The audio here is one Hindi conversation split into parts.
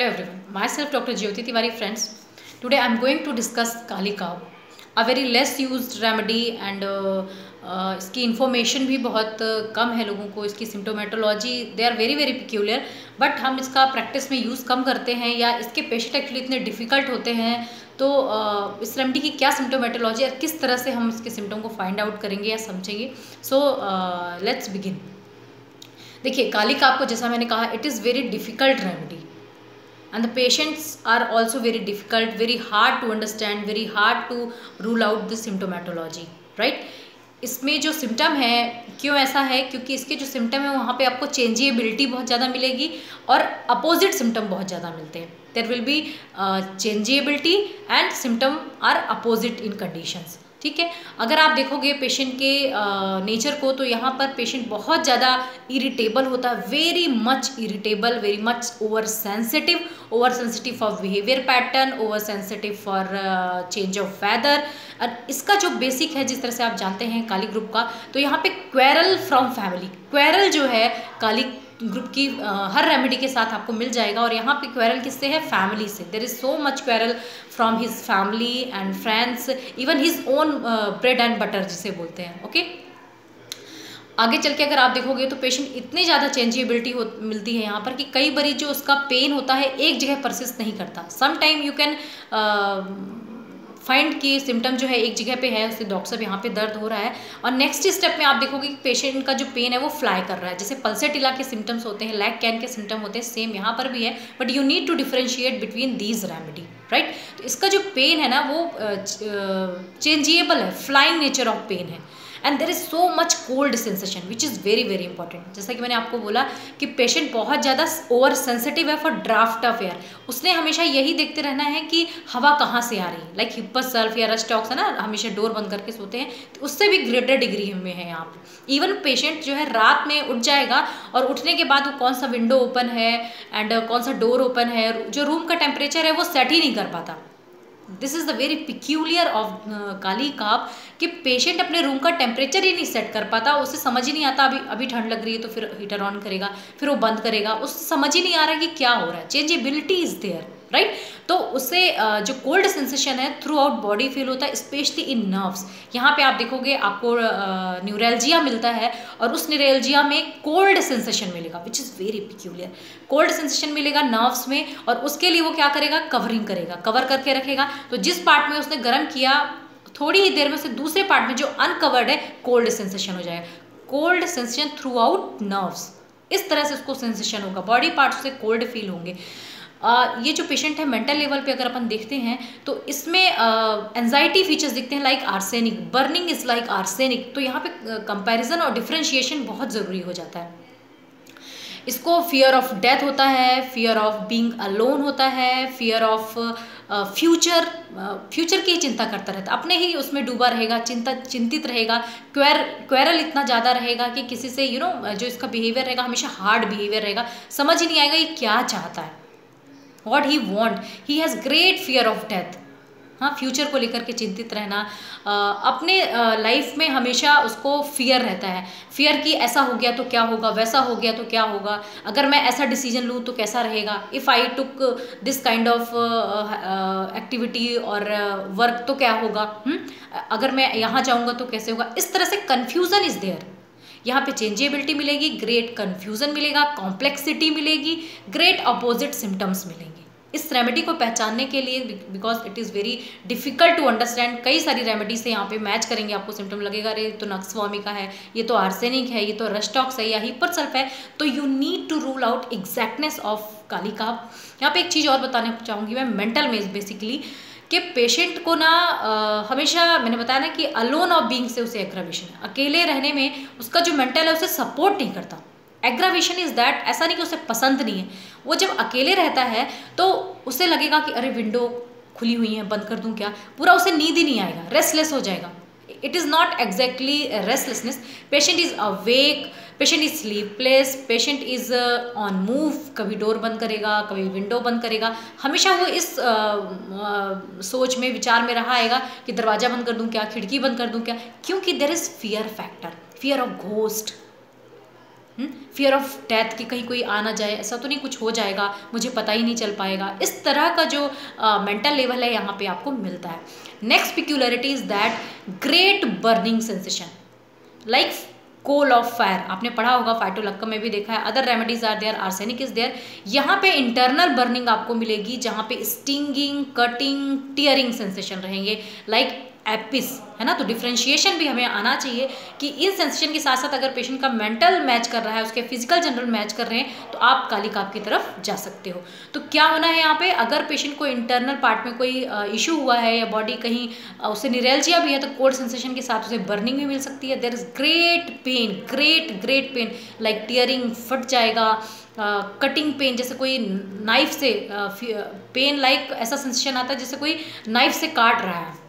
Hello everyone, myself Dr. Jyoti Tiwari friends. Today I am going to discuss Kali Kav, a very less used remedy and इसकी इन्फॉर्मेशन भी बहुत कम है लोगों को. इसकी symptomatology they are very very peculiar, but हम इसका प्रैक्टिस में यूज़ कम करते हैं या इसके पेशेंट एक्चुअली इतने डिफ़िकल्ट होते हैं. तो इस रेमेडी की क्या सिम्टोमेटोलॉजी और किस तरह से हम इसके सिम्टम को फाइंड आउट करेंगे या समझेंगे. So let's begin. देखिए, काली काव को जैसा मैंने कहा, it is very difficult remedy and the patients are also very difficult, very hard to understand, very hard to rule out the symptomatology, right. इसमें जो सिम्टम है, क्यों ऐसा है, क्योंकि इसके जो सिम्टम है वहाँ पे आपको चेंजेबिलिटी बहुत ज़्यादा मिलेगी और अपोजिट सिम्टम बहुत ज़्यादा मिलते हैं. There will be changeability and symptom are opposite in conditions. ठीक है. अगर आप देखोगे पेशेंट के नेचर को, तो यहाँ पर पेशेंट बहुत ज़्यादा इरिटेबल होता है, very much irritable, very much over sensitive for behaviour pattern, over sensitive for change of weather. और इसका जो बेसिक है, जिस तरह से आप जानते हैं काली ग्रुप का, तो यहाँ पे क्वेरल फ्रॉम फैमिली, क्वेरल जो है काली ग्रुप की हर रेमेडी के साथ आपको मिल जाएगा. और यहाँ पे क्वेरल किससे है? फैमिली से. There is so much quarrel from his family and friends, even his own bread and butter जिसे बोलते हैं. ओके. आगे चल के अगर आप देखोगे तो पेशेंट इतनी ज़्यादा चेंजेबिलिटी मिलती है यहाँ पर कि कई बारी जो उसका पेन होता है एक जगह परसिस्ट नहीं करता. Some time you can find कि सिम्टम जो है एक जगह पे है, उससे डॉक्टर साहब यहाँ पे दर्द हो रहा है, और नेक्स्ट स्टेप में आप देखोगे कि पेशेंट का जो पेन है वो फ्लाई कर रहा है. जैसे पल्सेटिला के सिम्टम्स होते हैं, लैग कैन के सिम्टम होते हैं, सेम यहाँ पर भी है, but you need to differentiate between these remedy, right. तो इसका जो पेन है ना वो चेंजेबल है, फ्लाइंग नेचर ऑफ पेन है. And there is so much cold sensation which is very very important. जैसा कि मैंने आपको बोला कि पेशेंट बहुत ज़्यादा ओवर सेंसिटिव है फॉर ड्राफ्ट ऑफ एयर. उसने हमेशा यही देखते रहना है कि हवा कहाँ से आ रही है, लाइक हिप्पस सल्फ या रस्टॉक्स है ना, हमेशा डोर बंद करके सोते हैं, तो उससे भी ग्रेटर डिग्री में है यहाँ पे. इवन पेशेंट जो है रात में उठ जाएगा और उठने के बाद वो कौन सा विंडो ओपन है एंड कौन सा डोर ओपन है, जो रूम का टेम्परेचर है वो सेट ही नहीं कर पाता. This is the very peculiar of काली काव कि पेशेंट अपने रूम का टेम्परेचर ही नहीं सेट कर पाता. उसे समझ ही नहीं आता, अभी ठंड लग रही है तो फिर हीटर ऑन करेगा, फिर वो बंद करेगा, उससे समझ ही नहीं आ रहा है कि क्या हो रहा है. Changeability is there, right. तो उससे जो कोल्ड सेंसेशन है थ्रू आउट बॉडी फील होता है, स्पेशली इन नर्व्स. यहाँ पे आप देखोगे आपको न्यूरैल्जिया मिलता है और उस न्यूरैल्जिया में कोल्ड सेंसेशन मिलेगा, which is very peculiar. Cold sensation मिलेगा नर्व्स में, और उसके लिए वो क्या करेगा? कवरिंग करेगा, कवर करके रखेगा. तो जिस पार्ट में उसने गर्म किया, थोड़ी ही देर में उसे दूसरे पार्ट में जो अनकवर्ड है कोल्ड सेंसेशन हो जाएगा. Cold sensation throughout nerves, इस तरह से उसको सेंसेशन होगा, बॉडी पार्ट्स से कोल्ड फील होंगे. ये जो पेशेंट है मेंटल लेवल पे अगर अपन देखते हैं तो इसमें एंजाइटी फीचर्स दिखते हैं, like arsenic, burning is like arsenic. तो यहाँ पे कंपैरिजन और डिफरेंशिएशन बहुत ज़रूरी हो जाता है. इसको फियर ऑफ डेथ होता है, फियर ऑफ बीइंग अलोन होता है, फियर ऑफ फ्यूचर की चिंता करता रहता है, अपने ही उसमें डूबा रहेगा, चिंतित रहेगा. क्वेरल इतना ज़्यादा रहेगा कि किसी से जो इसका बिहेवियर रहेगा हमेशा हार्ड बिहेवियर रहेगा, समझ ही नहीं आएगा ये क्या चाहता है, what he want. He has great fear of death. हाँ, फ्यूचर को लेकर के चिंतित रहना, अपने लाइफ में हमेशा उसको फियर रहता है. फियर कि ऐसा हो गया तो क्या होगा, वैसा हो गया तो क्या होगा, अगर मैं ऐसा डिसीजन लूँ तो कैसा रहेगा, if I took this kind of activity और वर्क तो क्या होगा, अगर मैं यहाँ जाऊँगा तो कैसे होगा. इस तरह से कन्फ्यूज़न इज़ देयर. यहाँ पे चेंजेबिलिटी मिलेगी, ग्रेट कन्फ्यूज़न मिलेगा, कॉम्प्लेक्सिटी मिलेगी, ग्रेट अपोजिट सिम्टम्स मिलेंगे. इस रेमेडी को पहचानने के लिए, because it is very difficult to understand, कई सारी रेमेडी से यहाँ पे मैच करेंगे, आपको सिम्टम लगेगा अरे तो नक्स वॉमिका है, ये तो आर्सेनिक है, ये तो रस्टॉक्स है या हिपर सल्फ है. तो you need to rule out exactness of काली काव. यहाँ पे एक चीज़ और बताना चाहूँगी मैं, मेंटल में बेसिकली कि पेशेंट को ना हमेशा मैंने बताया ना कि अलोन ऑफ बीइंग से उसे एग्रावेशन है, अकेले रहने में उसका जो मेंटल है उसे सपोर्ट नहीं करता. एग्रावेशन इज़ दैट, ऐसा नहीं कि उसे पसंद नहीं है, वो जब अकेले रहता है तो उसे लगेगा कि अरे विंडो खुली हुई है, बंद कर दूं क्या, पूरा उसे नींद ही नहीं आएगा, रेस्टलेस हो जाएगा. It is not exactly restlessness. Patient is awake, patient is sleepless, patient is on move, कभी डोर बंद करेगा, कभी विंडो बंद करेगा, हमेशा वो इस सोच में, विचार में रहा आएगा कि दरवाज़ा बंद कर दूं क्या, खिड़की बंद कर दूं क्या, क्योंकि there is fear factor, fear of ghost. Fear of death कि कहीं कोई आ ना जाए, ऐसा तो नहीं कुछ हो जाएगा, मुझे पता ही नहीं चल पाएगा, इस तरह का जो मेंटल लेवल है यहाँ पे आपको मिलता है। Next peculiarity is that great burning sensation like coal of fire, आपने पढ़ा होगा, फाइटोलक्कम में भी देखा है। Other remedies are there, arsenic is there. यहाँ पे इंटरनल बर्निंग आपको मिलेगी जहाँ पे स्टिंगिंग, कटिंग, टियरिंग सेंसेशन रहेंगे लाइक एपिस, है ना। तो डिफ्रेंशिएशन भी हमें आना चाहिए कि इन सेंसेशन के साथ साथ अगर पेशेंट का मेंटल मैच कर रहा है, उसके फिजिकल जनरल मैच कर रहे हैं, तो आप काली काप की तरफ जा सकते हो। तो क्या होना है यहाँ पे, अगर पेशेंट को इंटरनल पार्ट में कोई इशू हुआ है या बॉडी कहीं उसे निरेल्जिया भी है, तो कोल्ड सेंसेशन के साथ उसे बर्निंग भी मिल सकती है। There is great pain, great pain like tearing, फट जाएगा, कटिंग पेन, जैसे कोई नाइफ से पेन लाइक ऐसा सेंसेशन आता है जैसे कोई नाइफ से काट रहा है,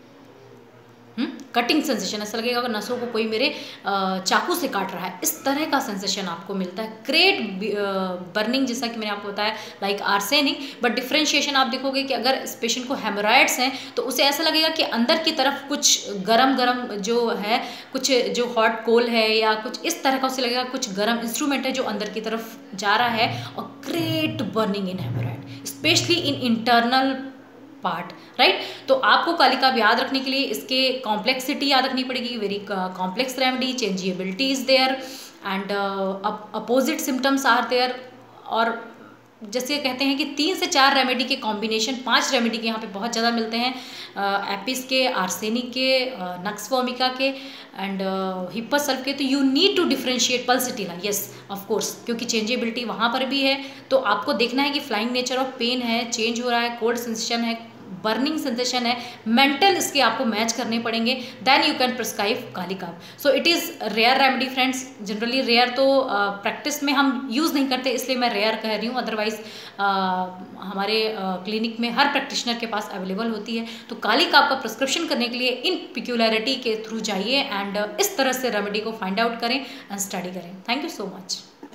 कटिंग सेंसेशन, ऐसा लगेगा कि नसों को कोई मेरे चाकू से काट रहा है, इस तरह का सेंसेशन आपको मिलता है। ग्रेट बर्निंग, जैसा कि मैंने आपको बताया लाइक आर्सेनिक। बट डिफ्रेंशिएशन आप देखोगे कि अगर इस पेशेंट को हेमोरॉइड्स हैं तो उसे ऐसा लगेगा कि अंदर की तरफ कुछ गरम जो है, कुछ जो हॉट कोल है या कुछ इस तरह का उसे लगेगा कुछ गरम इंस्ट्रूमेंट है जो अंदर की तरफ जा रहा है। और great burning in hemorrhoid specially in internal part, right. तो आपको काली काप याद रखने के लिए इसके कॉम्प्लेक्सिटी याद रखनी पड़ेगी। Very complex remedy, changeability is there and opposite symptoms are there. और जैसे कहते हैं कि 3 से 4 रेमेडी के कॉम्बिनेशन, 5 रेमेडी के यहाँ पे बहुत ज़्यादा मिलते हैं, एपिस के, आर्सेनिक के, नक्स वोमिका के एंड हिप्पस सल्फ के। तो you need to differentiate pulsatilla, yes of course, क्योंकि चेंजेबिलिटी वहाँ पर भी है। तो आपको देखना है कि फ्लाइंग नेचर ऑफ पेन है, चेंज हो रहा है, कोल्ड सेंसेशन है, बर्निंग सेंसेशन है, मेंटल इसके आपको मैच करने पड़ेंगे, देन यू कैन प्रिस्क्राइब काली काप। So it is rare remedy friends, generally rare तो प्रैक्टिस में हम यूज़ नहीं करते, इसलिए मैं रेयर कह रही हूँ, अदरवाइज हमारे क्लिनिक में हर प्रैक्टिशनर के पास अवेलेबल होती है। तो काली काप का प्रिस्क्रिप्शन करने के लिए इन पिक्यूलरिटी के थ्रू जाइए एंड इस तरह से रेमेडी को फाइंड आउट करें एंड स्टडी करें। Thank you so much.